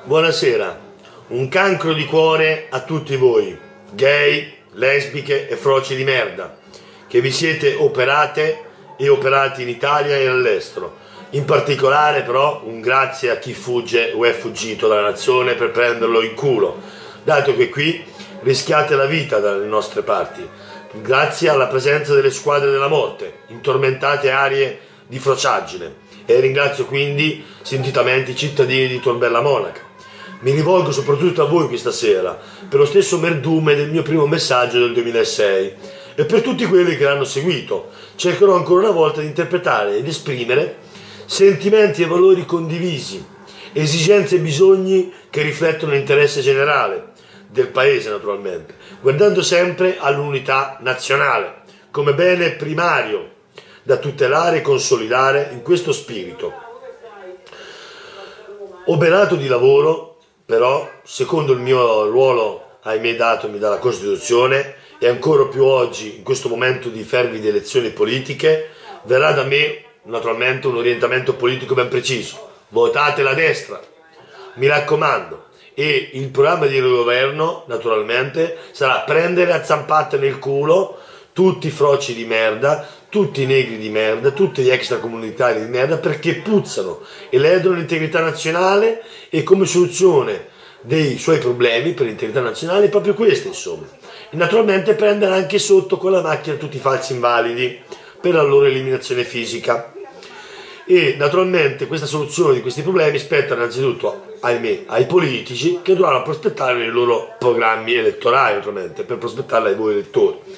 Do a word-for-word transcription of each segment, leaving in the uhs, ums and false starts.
Buonasera, un cancro di cuore a tutti voi, gay, lesbiche e froci di merda, che vi siete operate e operati in Italia e all'estero. In particolare però un grazie a chi fugge o è fuggito dalla nazione per prenderlo in culo, dato che qui rischiate la vita dalle nostre parti, grazie alla presenza delle squadre della morte, in tormentate aree di frociaggine. E ringrazio quindi sentitamente i cittadini di Tor Bella Monaca. Mi rivolgo soprattutto a voi questa sera, per lo stesso merdume del mio primo messaggio del duemilasei e per tutti quelli che l'hanno seguito. Cercherò ancora una volta di interpretare ed esprimere sentimenti e valori condivisi, esigenze e bisogni che riflettono l'interesse generale del paese, naturalmente, guardando sempre all'unità nazionale come bene primario da tutelare e consolidare in questo spirito. Oberato di lavoro, però, secondo il mio ruolo, ahimè datomi dalla Costituzione, e ancora più oggi, in questo momento di fervide elezioni politiche, verrà da me, naturalmente, un orientamento politico ben preciso. Votate la destra, mi raccomando. E il programma di governo, naturalmente, sarà prendere a zampate nel culo tutti i froci di merda, tutti i negri di merda, tutti gli extracomunitari di merda, perché puzzano e ledono l'integrità nazionale, e come soluzione dei suoi problemi per l'integrità nazionale è proprio questa, insomma. E naturalmente prendere anche sotto con la macchina tutti i falsi invalidi per la loro eliminazione fisica. E naturalmente questa soluzione di questi problemi spetta innanzitutto, ahimè, ai politici, che dovranno prospettare i loro programmi elettorali, naturalmente, per prospettarla ai voi elettori.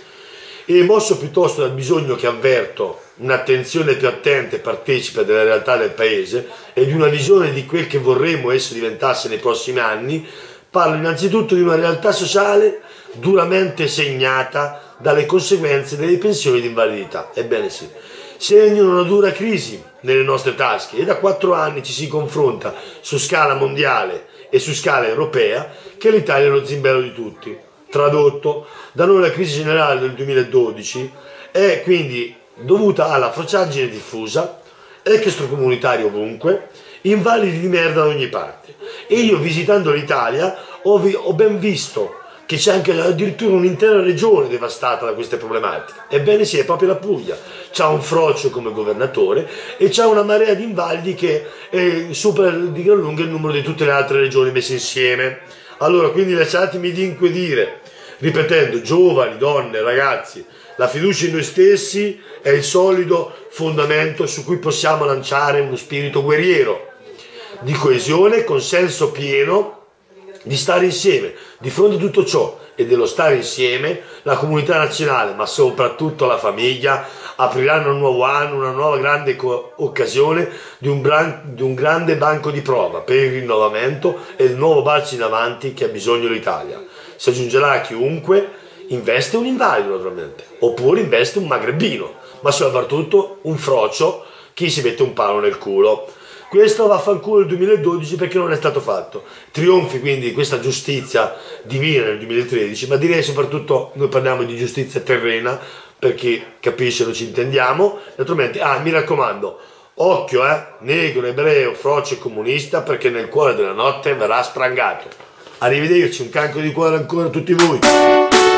E mosso piuttosto dal bisogno che avverto un'attenzione più attenta e partecipe della realtà del paese e di una visione di quel che vorremmo esso diventasse nei prossimi anni, parlo innanzitutto di una realtà sociale duramente segnata dalle conseguenze delle pensioni di invalidità. Ebbene sì, segnano una dura crisi nelle nostre tasche e da quattro anni ci si confronta su scala mondiale e su scala europea che l'Italia è lo zimbello di tutti. Tradotto, da noi la crisi generale del duemiladodici è quindi dovuta alla frociaggine diffusa, extracomunitari ovunque, invalidi di merda da ogni parte. E io, visitando l'Italia, ho, vi, ho ben visto che c'è anche addirittura un'intera regione devastata da queste problematiche. Ebbene sì, è proprio la Puglia. C'ha un frocio come governatore e c'ha una marea di invalidi che eh, supera di gran lunga il numero di tutte le altre regioni messe insieme. Allora, quindi lasciatemi dinquedire, ripetendo, giovani, donne, ragazzi, la fiducia in noi stessi è il solido fondamento su cui possiamo lanciare uno spirito guerriero, di coesione, consenso pieno, di stare insieme. Di fronte a tutto ciò e dello stare insieme, la comunità nazionale, ma soprattutto la famiglia, apriranno un nuovo anno, una nuova grande occasione di un, di un grande banco di prova per il rinnovamento e il nuovo balzo in avanti che ha bisogno l'Italia. Si aggiungerà chiunque investe un invalido, naturalmente, oppure investe un magrebino, ma soprattutto un frocio, chi si mette un palo nel culo. Questo vaffanculo nel duemiladodici perché non è stato fatto. Trionfi quindi questa giustizia divina nel duemilatredici, ma direi soprattutto, noi parliamo di giustizia terrena, per chi capisce, lo ci intendiamo, naturalmente. Ah, mi raccomando, occhio, eh, negro, ebreo, frocio e comunista, perché nel cuore della notte verrà sprangato. Arrivederci, un cancro di cuore ancora a tutti voi.